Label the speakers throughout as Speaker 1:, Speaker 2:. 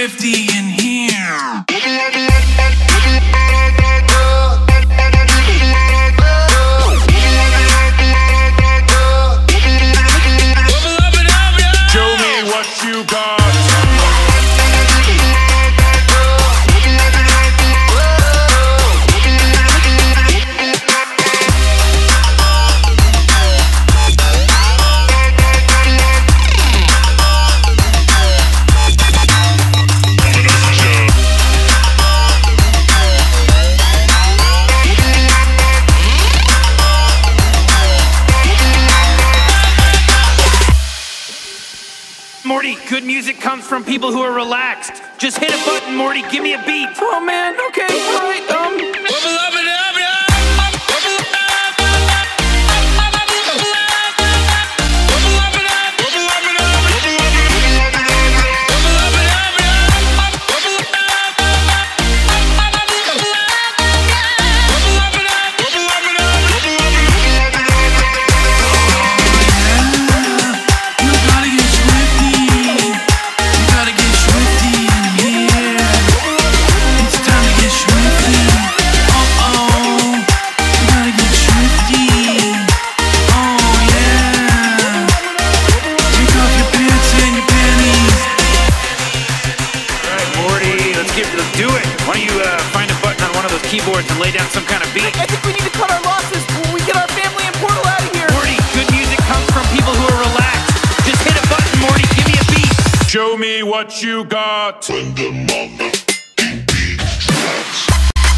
Speaker 1: Swifty in here.
Speaker 2: Show me what you got.
Speaker 3: Morty, good music comes from people who are relaxed. Just hit a button, Morty, give me a beat.
Speaker 4: Oh man, okay, alright,
Speaker 3: Do it. Why don't you find a button on one of those keyboards and lay down some kind of beat?
Speaker 4: I think we need to cut our losses when we get our family and Portal out of here.
Speaker 3: Morty, good music comes from people who are relaxed. Just hit a button, Morty, give me a beat.
Speaker 2: Show me what you got.
Speaker 5: When the motherfucking beat drops.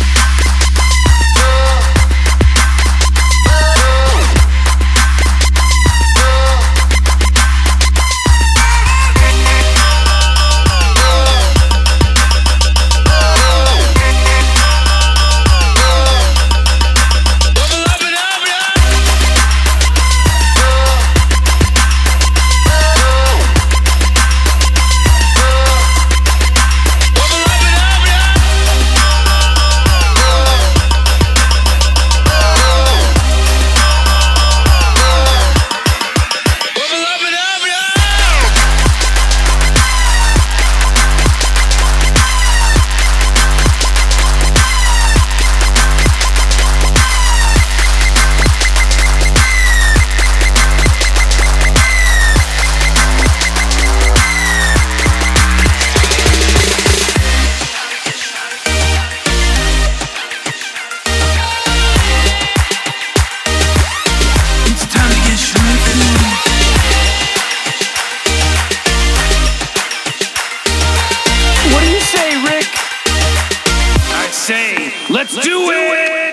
Speaker 3: Let's do it!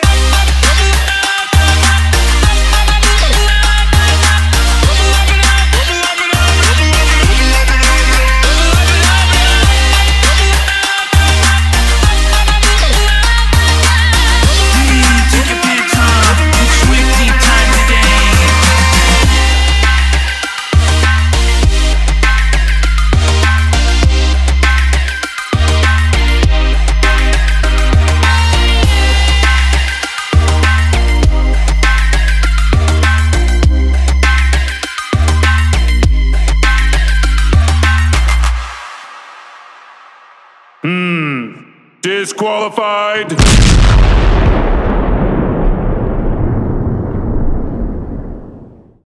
Speaker 2: Disqualified.